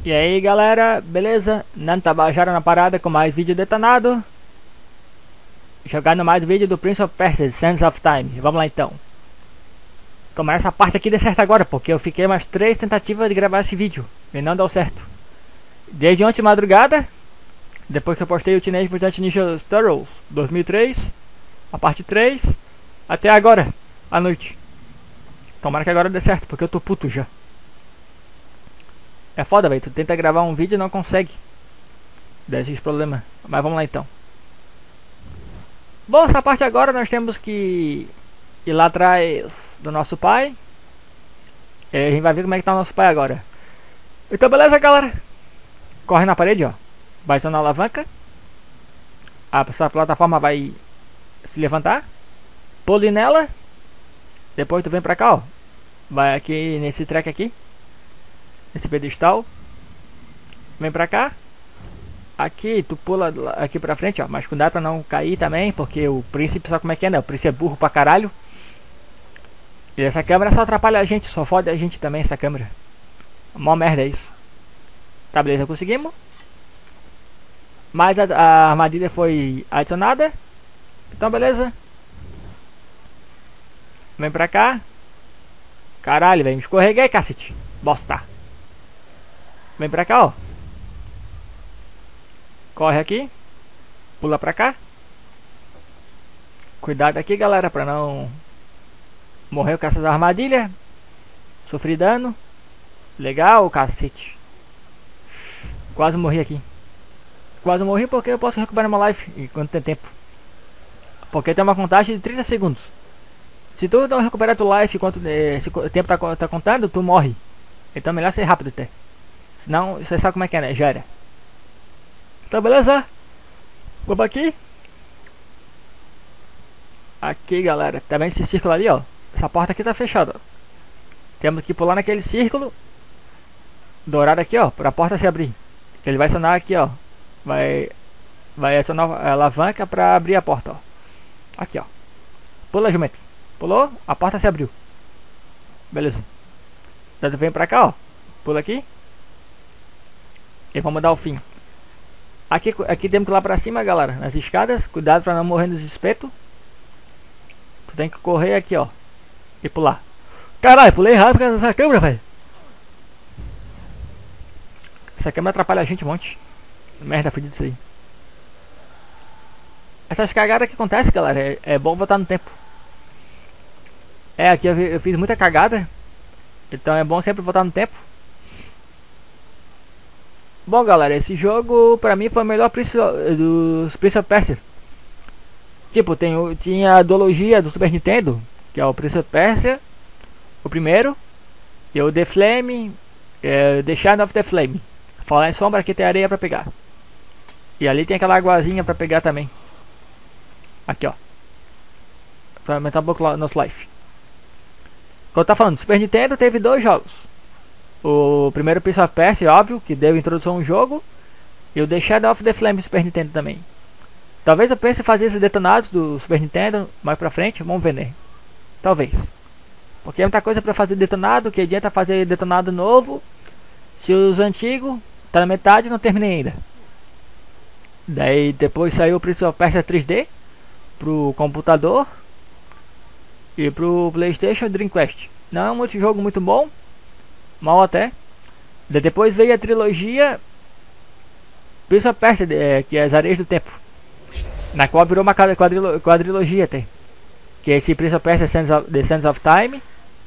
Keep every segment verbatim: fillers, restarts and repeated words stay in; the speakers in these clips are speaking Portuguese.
E aí galera, beleza? Nando Tabajara na parada com mais vídeo detonado. Jogando mais vídeo do Prince of Persia, Sands of Time. Vamos lá então. Tomara essa parte aqui dê certo agora, porque eu fiquei umas três tentativas de gravar esse vídeo e não deu certo. Desde ontem de madrugada, depois que eu postei o Teenage Mutant Ninja Turtles dois mil e três, a parte três, até agora, à noite. Tomara que agora dê certo, porque eu tô puto já. É foda, velho, tu tenta gravar um vídeo e não consegue. Desses problemas. Mas vamos lá então. Bom, essa parte agora nós temos que ir lá atrás do nosso pai. E a gente vai ver como é que tá o nosso pai agora. Então beleza, galera. Corre na parede, ó. Vai só na alavanca. A essa plataforma vai se levantar. Pule nela. Depois tu vem pra cá, ó. Vai aqui nesse track aqui. Esse pedestal. Vem pra cá. Aqui tu pula aqui pra frente, ó. Mas cuidado pra não cair também, porque o príncipe sabe como é que é, né? O príncipe é burro pra caralho. E essa câmera só atrapalha a gente, só fode a gente também essa câmera. Mó merda é isso. Tá, beleza, conseguimos. Mas a, a armadilha foi adicionada. Então beleza. Vem pra cá. Caralho, velho, me escorreguei, cacete. Bosta. Vem pra cá, ó. Corre aqui. Pula pra cá. Cuidado aqui, galera, pra não morrer com essas armadilhas. Sofri dano. Legal, cacete. Quase morri aqui. Quase morri porque eu posso recuperar meu life enquanto tem tempo. Porque tem uma contagem de trinta segundos. Se tu não recuperar teu life enquanto esse tempo tá, tá contando, tu morre. Então é melhor ser rápido até. Senão, você sabe como é que é, né? Já era. Então, beleza? Vamos aqui. Aqui, galera. Tá vendo esse círculo ali, ó? Essa porta aqui tá fechada, ó. Temos que pular naquele círculo dourado aqui, ó. Pra porta se abrir. Ele vai acionar aqui, ó. Vai, vai acionar a alavanca pra abrir a porta, ó. Aqui, ó. Pula, jumento. Pulou, a porta se abriu. Beleza. Então, vem pra cá, ó. Pula aqui. E vamos dar o fim. Aqui, aqui temos que ir lá pra cima, galera. Nas escadas. Cuidado pra não morrer nos espetos. Tu tem que correr aqui, ó. E pular. Caralho, pulei rápido por causa dessa câmera, velho. Essa câmera atrapalha a gente um monte. Merda, fudido isso aí. Essas cagadas que acontecem, galera, é, é bom voltar no tempo. É, aqui eu, eu fiz muita cagada. Então é bom sempre voltar no tempo. Bom, galera, esse jogo pra mim foi o melhor dos Prince of Persia. Tipo, tem, tinha a duologia do Super Nintendo, que é o Prince of Persia, o primeiro. E o The Flame, é, The Shadow of the Flame. Falar em sombra, aqui tem areia pra pegar. E ali tem aquela aguazinha pra pegar também. Aqui, ó. Pra aumentar um pouco o nosso life. Como eu tava falando, Super Nintendo teve dois jogos. O primeiro Prince of Persia, óbvio, que deu introdução ao jogo. E o The Shadow of the Flame Super Nintendo também. Talvez eu pense em fazer esses detonados do Super Nintendo mais pra frente. Vamos ver, né? Talvez. Porque é muita coisa pra fazer detonado. Que adianta fazer detonado novo se os antigos tá na metade e não terminei ainda. Daí depois saiu o Prince of Persia três D pro computador e pro PlayStation e Dreamcast. Não é um outro jogo muito bom, mal até. Daí depois veio a trilogia Prince of Persia, é, que é as Areias do Tempo, na qual virou uma quadrilo quadrilogia até. Que é esse Prince of Persia Sands of, The Sands of Time,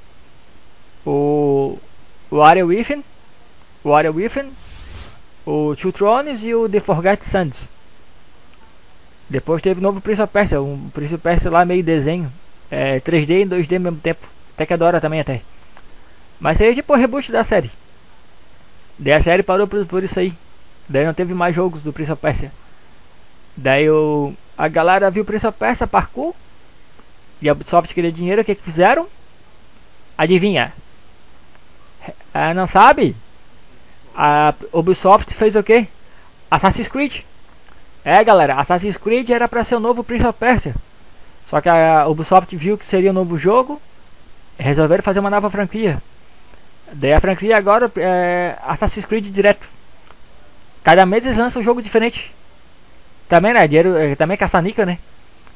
o o Warrior Within, o Warrior Within, o Two Thrones e o The Forgotten Sands. Depois teve o novo Prince of Persia, um Prince of Persia lá meio desenho, é, três D e dois D ao mesmo tempo. Até que adora também até. Mas aí é tipo o reboot da série. Daí a série parou por, por isso aí. Daí não teve mais jogos do Prince of Persia. Daí o, a galera viu o Prince of Persia parkour. E a Ubisoft queria dinheiro, o que que fizeram? Adivinha? Ah, não sabe? A Ubisoft fez o que? Assassin's Creed. É, galera, Assassin's Creed era pra ser o novo Prince of Persia. Só que a Ubisoft viu que seria um novo jogo. Resolveram fazer uma nova franquia. Daí a franquia agora é Assassin's Creed direto. Cada mês eles lançam um jogo diferente. Também, né? Dinheiro, é, também caça-níquel, né?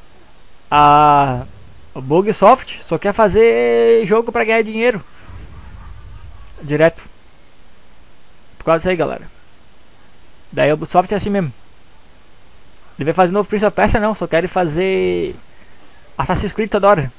A Bugsoft só quer fazer jogo pra ganhar dinheiro. Direto. Por causa disso aí, galera. Daí a Ubisoft é assim mesmo. Deve fazer novo Prince of Persia não, só querem fazer Assassin's Creed toda hora.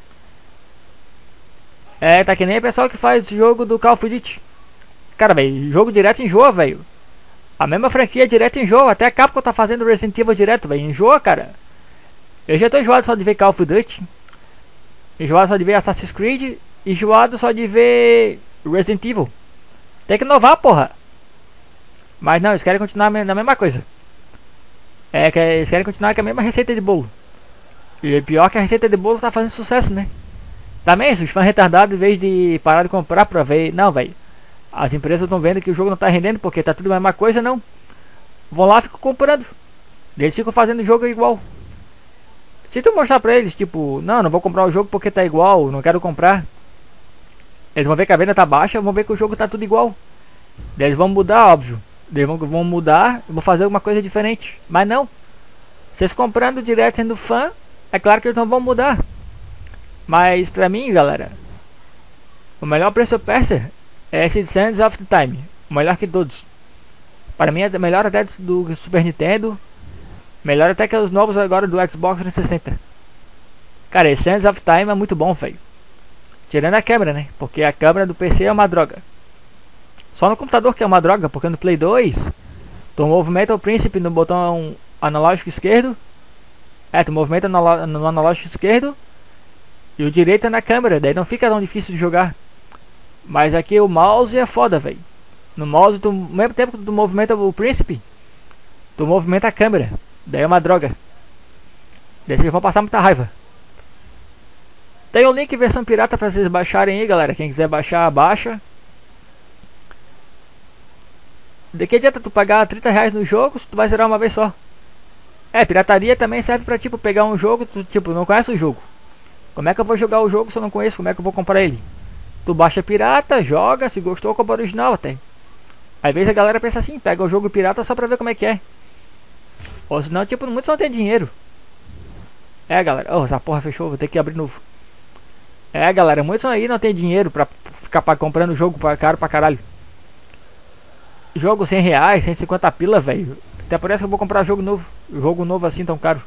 É, tá que nem o pessoal que faz jogo do Call of Duty. Cara, velho, jogo direto enjoa, velho. A mesma franquia direto enjoa. Até a Capcom tá fazendo Resident Evil direto, velho. Enjoa, cara. Eu já tô enjoado só de ver Call of Duty. Enjoado só de ver Assassin's Creed. Enjoado só de ver Resident Evil. Tem que inovar, porra. Mas não, eles querem continuar na mesma coisa. É que eles querem continuar com a mesma receita de bolo. E pior que a receita de bolo tá fazendo sucesso, né? Também, os fãs retardados, em vez de parar de comprar pra ver. Não, velho. As empresas estão vendo que o jogo não tá rendendo porque tá tudo a mesma coisa, não. Vão lá e ficam comprando. Eles ficam fazendo o jogo igual. Se tu mostrar pra eles, tipo, não, não vou comprar o jogo porque tá igual, não quero comprar. Eles vão ver que a venda tá baixa, vão ver que o jogo tá tudo igual. Eles vão mudar, óbvio. Eles vão, vão mudar, vão fazer alguma coisa diferente. Mas não. Vocês comprando direto sendo fã, é claro que eles não vão mudar. Mas pra mim, galera, o melhor Prince of Persia é esse Sands of the Time. O melhor que todos. Para mim é melhor até do Super Nintendo. Melhor até que os novos agora do Xbox trezentos e sessenta. Cara, esse Sands of Time é muito bom, velho. Tirando a câmera, né? Porque a câmera do P C é uma droga. Só no computador que é uma droga, porque no Play dois tu movimenta o príncipe no botão analógico esquerdo. É, tu movimenta no, no analógico esquerdo e o direito é na câmera, daí não fica tão difícil de jogar. Mas aqui o mouse é foda, velho. No mouse, tu, ao mesmo tempo que tu movimenta o príncipe, tu movimenta a câmera. Daí é uma droga. Daí vocês vão passar muita raiva. Tem o link versão pirata pra vocês baixarem aí, galera. Quem quiser baixar, baixa. De que adianta tu pagar trinta reais no jogo se tu vai zerar uma vez só? É, pirataria também serve pra tipo pegar um jogo, tu tipo não conhece o jogo. Como é que eu vou jogar o jogo se eu não conheço? Como é que eu vou comprar ele? Tu baixa pirata, joga, se gostou, compra o original até. Às vezes a galera pensa assim, pega o jogo pirata só pra ver como é que é. Ou senão, tipo, muitos não tem dinheiro. É, galera, oh, essa porra fechou, vou ter que abrir novo. É, galera, muitos aí não tem dinheiro pra ficar pra, comprando jogo pra, caro pra caralho. Jogo cem reais, cento e cinquenta pila, velho. Até parece que eu vou comprar jogo novo. Jogo novo assim tão caro.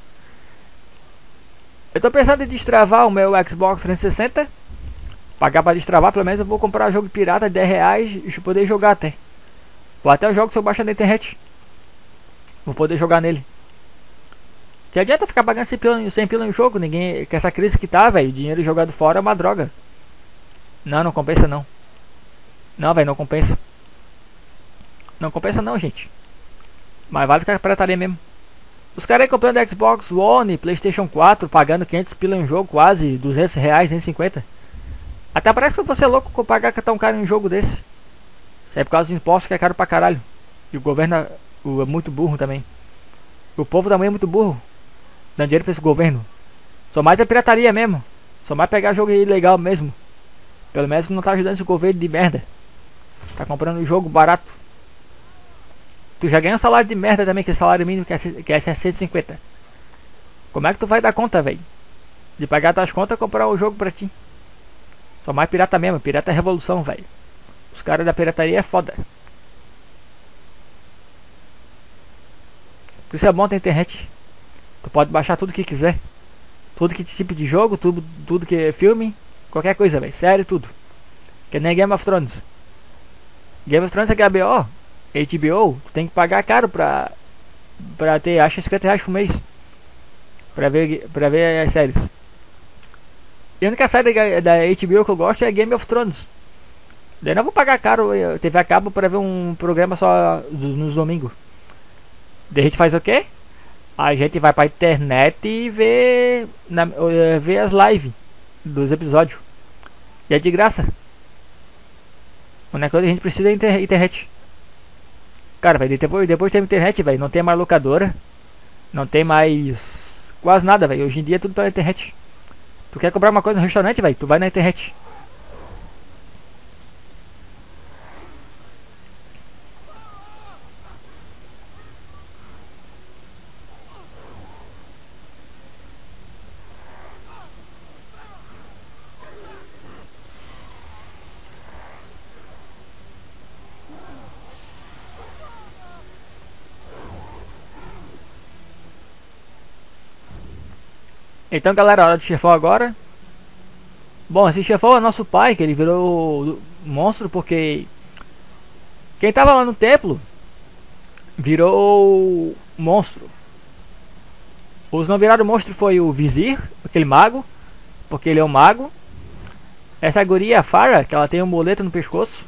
Eu tô pensando em destravar o meu Xbox trezentos e sessenta. Pagar pra destravar, pelo menos eu vou comprar jogo pirata de dez reais e poder jogar até. Ou até o jogo se eu baixar na internet. Vou poder jogar nele. Que adianta ficar pagando cem pila, cem pila no jogo? Ninguém. Com essa crise que tá, velho. Dinheiro jogado fora é uma droga. Não, não compensa não. Não, velho, não compensa. Não compensa não, gente. Mas vale ficar pirataria mesmo. Os caras aí comprando Xbox One, PlayStation quatro, pagando quinhentos pila em um jogo, quase duzentos reais, duzentos e cinquenta. Até parece que você é louco com pagar tão caro em um jogo desse. Isso é por causa dos impostos que é caro pra caralho. E o governo é, o, é muito burro também. O povo também é muito burro. Dando dinheiro pra esse governo. Só mais é pirataria mesmo. Só mais pegar jogo ilegal mesmo. Pelo menos não tá ajudando esse governo de merda. Tá comprando um jogo barato. Tu já ganha um salário de merda também, que é salário mínimo que é, que é seiscentos e cinquenta. Como é que tu vai dar conta, velho? De pagar tuas contas e comprar o jogo pra ti. Só mais pirata mesmo, pirata é revolução, velho. Os caras da pirataria é foda. Por isso é bom ter internet. Tu pode baixar tudo que quiser. Tudo que tipo de jogo, tudo, tudo que é filme, qualquer coisa, velho. Sério, tudo. Que nem Game of Thrones. Game of Thrones é H B O. H B O, tu tem que pagar caro pra, pra ter, acho cinquenta reais por mês. Pra ver, pra ver as séries. E a única série da, da H B O que eu gosto é Game of Thrones. Daí não vou pagar caro T V a cabo pra ver um programa só nos domingos. Daí a gente faz o quê? A gente vai pra internet e vê, na, vê as lives dos episódios. E é de graça. A única coisa que a gente precisa é inter internet. Cara, velho, depois, depois tem internet, velho, não tem mais locadora. Não tem mais quase nada, velho. Hoje em dia é tudo pela internet. Tu quer comprar uma coisa no restaurante, velho, tu vai na internet. Então galera, hora de chefão agora. Bom, esse chefão é nosso pai, que ele virou monstro porque quem tava lá no templo virou monstro. Os não viraram monstro foi o Vizir, aquele mago, porque ele é um mago. Essa guria, a Farah, que ela tem um boleto no pescoço.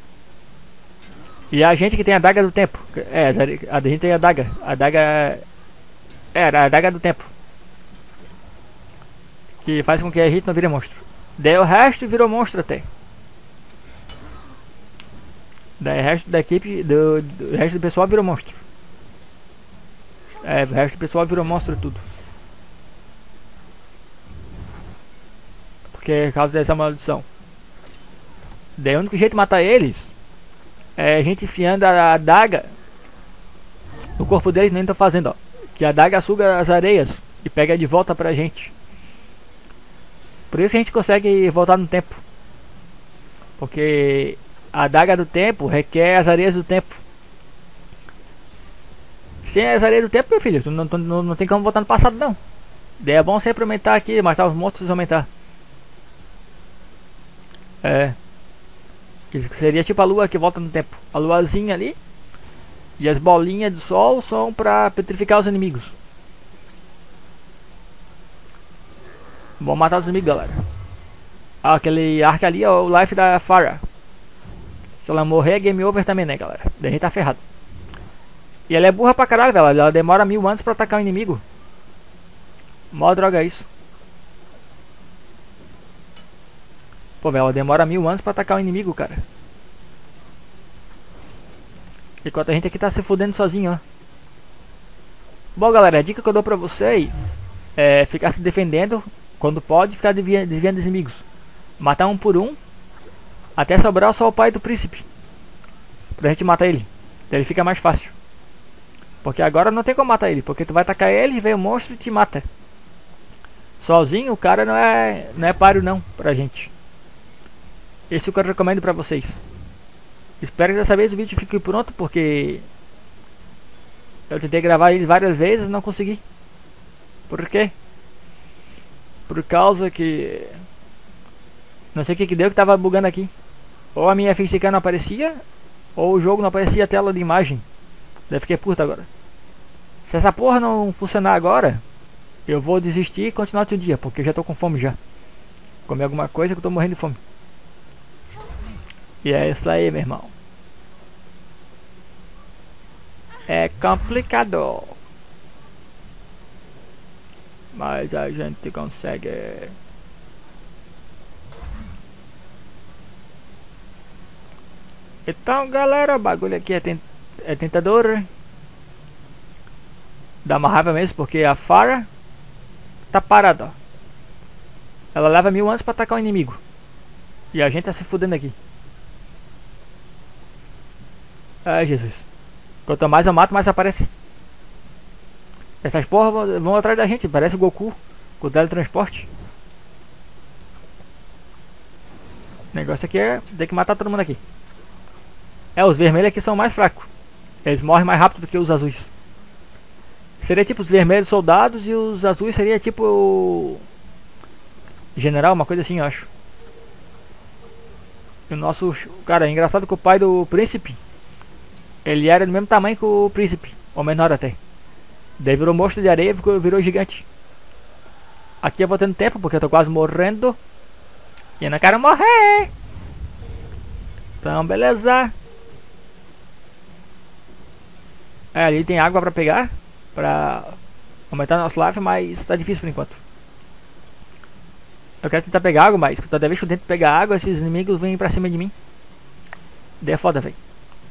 E a gente que tem a daga do tempo. É, a gente tem a daga. A daga... É, a daga do tempo. Que faz com que a gente não vire monstro. Daí o resto virou monstro até. Daí o resto da equipe, do, do o resto do pessoal virou monstro. É, o resto do pessoal virou monstro tudo. Porque é por causa dessa maldição. Daí o único jeito de matar eles é a gente enfiando a adaga no corpo deles, nem tá fazendo, ó. Que a adaga suga as areias e pega de volta pra gente. Por isso que a gente consegue voltar no tempo. Porque a adaga do tempo requer as areias do tempo. Sem as areias do tempo, meu filho, tu não, tu não, não tem como voltar no passado não. Daí é bom sempre aumentar aqui, matar os monstros e aumentar. É. Isso seria tipo a lua que volta no tempo. A luazinha ali. E as bolinhas de sol são pra petrificar os inimigos. Vamos matar os inimigos, galera. Ah, aquele arco ali é o life da Farah. Se ela morrer é game over também, né, galera? Daí a gente tá ferrado. E ela é burra pra caralho, velho. Ela demora mil anos pra atacar o inimigo. Mó droga isso. Pô, velho, ela demora mil anos pra atacar o inimigo, cara. Enquanto a gente aqui tá se fudendo sozinho, ó. Bom, galera, a dica que eu dou pra vocês é ficar se defendendo quando pode, ficar desviando, desviando dos inimigos. Matar um por um, até sobrar só o pai do príncipe. Pra gente matar ele. Daí ele fica mais fácil. Porque agora não tem como matar ele, porque tu vai atacar ele e vem o monstro e te mata. Sozinho o cara não é, não é páreo não pra gente. Esse é o que eu recomendo pra vocês. Espero que dessa vez o vídeo fique pronto, porque eu tentei gravar ele várias vezes e não consegui. Por quê? Por causa que... Não sei o que que deu que tava bugando aqui. Ou a minha F C K não aparecia, ou o jogo não aparecia a tela de imagem. Daí fiquei puto agora. Se essa porra não funcionar agora, eu vou desistir e continuar outro dia, porque eu já tô com fome já. Comer alguma coisa que eu tô morrendo de fome. E é isso aí, meu irmão. É complicado, mas a gente consegue. Então, galera, o bagulho aqui é, tent é tentador. Dá uma raiva mesmo, porque a Farah tá parada, ó. Ela leva mil anos pra atacar o inimigo. E a gente tá se fudendo aqui. Ai, Jesus. Quanto mais eu mato, mais aparece. Essas porra vão, vão atrás da gente. Parece o Goku com o teletransporte. O negócio aqui é ter que matar todo mundo aqui. É, os vermelhos aqui são mais fracos. Eles morrem mais rápido do que os azuis. Seria tipo os vermelhos soldados e os azuis seria tipo o general, uma coisa assim, eu acho. E o nosso... Cara, é engraçado que o pai do príncipe, ele era do mesmo tamanho que o príncipe, ou menor até. Daí virou monstro de areia e virou gigante. Aqui eu vou tendo tempo porque eu tô quase morrendo. E eu não quero morrer. Então, beleza. É, ali tem água pra pegar, pra aumentar nosso life, mas tá difícil por enquanto. Eu quero tentar pegar água, mas toda vez que eu tento pegar água, esses inimigos vêm pra cima de mim. Daí é foda, velho.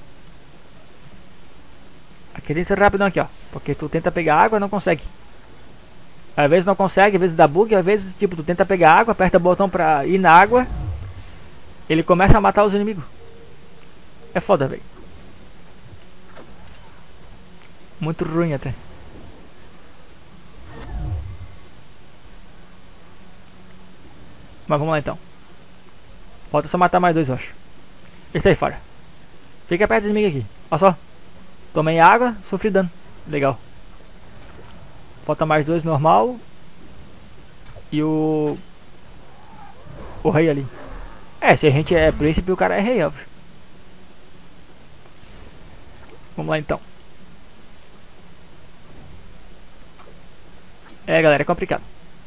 Aqui tem que ser rapidão aqui, ó. Porque tu tenta pegar água e não consegue. Às vezes não consegue, às vezes dá bug, às vezes tipo, tu tenta pegar água, aperta o botão pra ir na água, ele começa a matar os inimigos. É foda, velho. Muito ruim até. Mas vamos lá então. Falta só matar mais dois, eu acho. Esse aí fora. Fica perto dos inimigos aqui. Olha só. Tomei água, sofri dano. Legal. Falta mais dois normal. e o... O rei ali. É, se a gente é príncipe, o cara é rei, óbvio. Vamos lá então. É, galera, é complicado.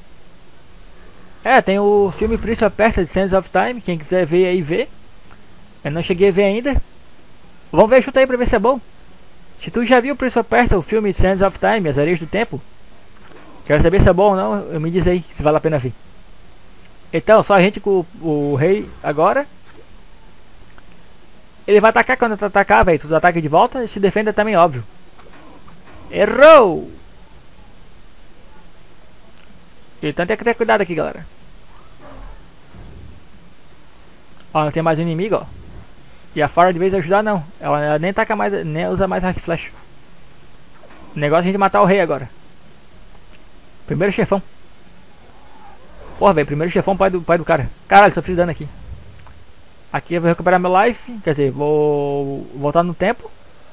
É, tem o filme Prince of Persia de Sands of Time. Quem quiser ver aí, vê. Eu não cheguei a ver ainda. Vamos ver junto aí pra ver se é bom. Se tu já viu o Prince of Persia, o filme Sands of Time, As Areias do Tempo, quero saber se é bom ou não, eu me diz aí se vale a pena ver. Então, só a gente com o, o rei agora. Ele vai atacar quando tu atacar, velho. Tu ataca de volta e se defenda também, óbvio. Errou! Então tem que ter cuidado aqui, galera. Ó, não tem mais um inimigo, ó. E a Farah de vez de ajudar, não. Ela, ela nem taca mais, nem usa mais arco e flecha. O negócio é a gente matar o rei agora. Primeiro chefão. Porra, velho, primeiro chefão, pai do, pai do cara. Caralho, sofri dano aqui. Aqui eu vou recuperar meu life. Quer dizer, vou voltar no tempo.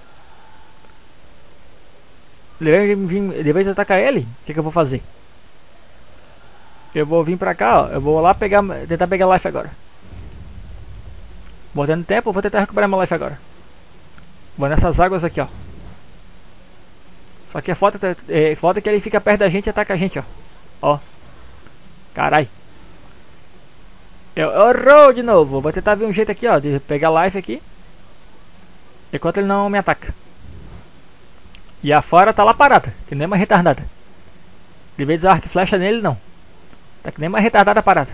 Depois de atacar ele, o que, que eu vou fazer? Eu vou vir pra cá, ó. Eu vou lá pegar, tentar pegar life agora. Voltando no tempo, eu vou tentar recuperar meu life agora. Vou nessas águas aqui, ó. Só que é foda, é, foda que ele fica perto da gente e ataca a gente, ó. Ó. Carai. Eu errou de novo. Vou tentar ver um jeito aqui, ó, de pegar life aqui. Enquanto ele não me ataca. E a fora tá lá parada, que nem uma retardada. De vez de usar arco e flecha nele, não. Tá que nem uma retardada parada.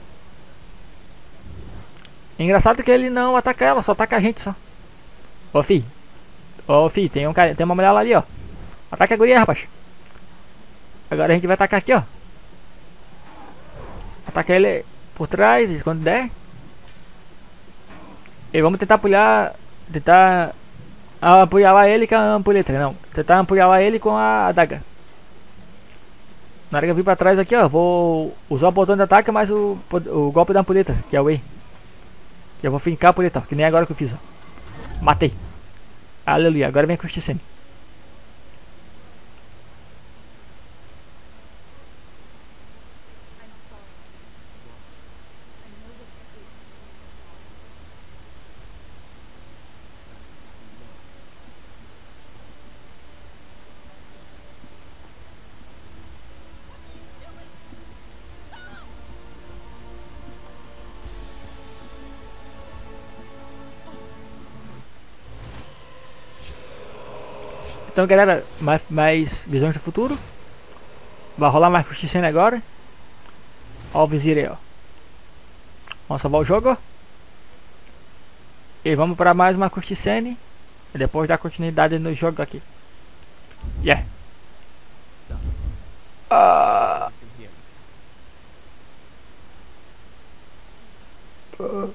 Engraçado que ele não ataca ela, só ataca a gente só. Ô fi. Ô fi, tem, um cara, tem uma mulher lá ali, ó. Ataca a guria, rapaz. Agora a gente vai atacar aqui, ó. Ataca ele por trás, quando der. E vamos tentar apoiar. Tentar apoiar ele com a ampulheta. Não, tentar apoiar ele com a adaga. Na hora que eu vir pra trás aqui, ó, vou usar o botão de ataque mais o, o golpe da ampulheta, que é o E. Que eu vou fincar a ampulheta, ó, que nem agora que eu fiz, ó. Matei. Aleluia, agora vem com o Stisene. Então, galera, mais, mais visões do futuro. Vai rolar mais cutscene agora. Ó o vizir aí, ó. Vamos salvar o jogo, ó. E vamos para mais uma cutscene. E depois dar continuidade no jogo aqui. Yeah. Ah. Uh.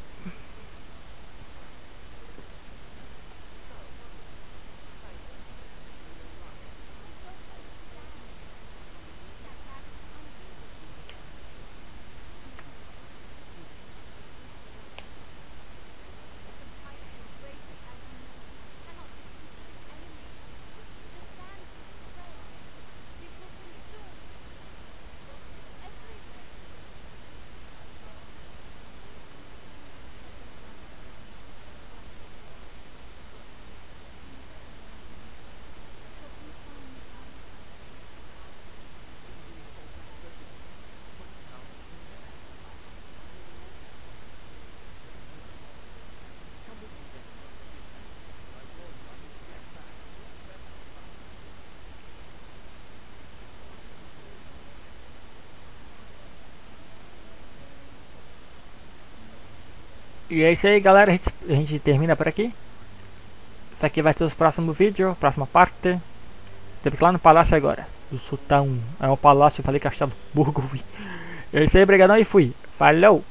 E é isso aí, galera, a gente, a gente termina por aqui. Isso aqui vai ser os próximos vídeos, próxima parte. Teve que ir lá no palácio agora, do sultão. É um palácio, eu falei castelo burgo. É isso aí, brigadão e fui. Falou!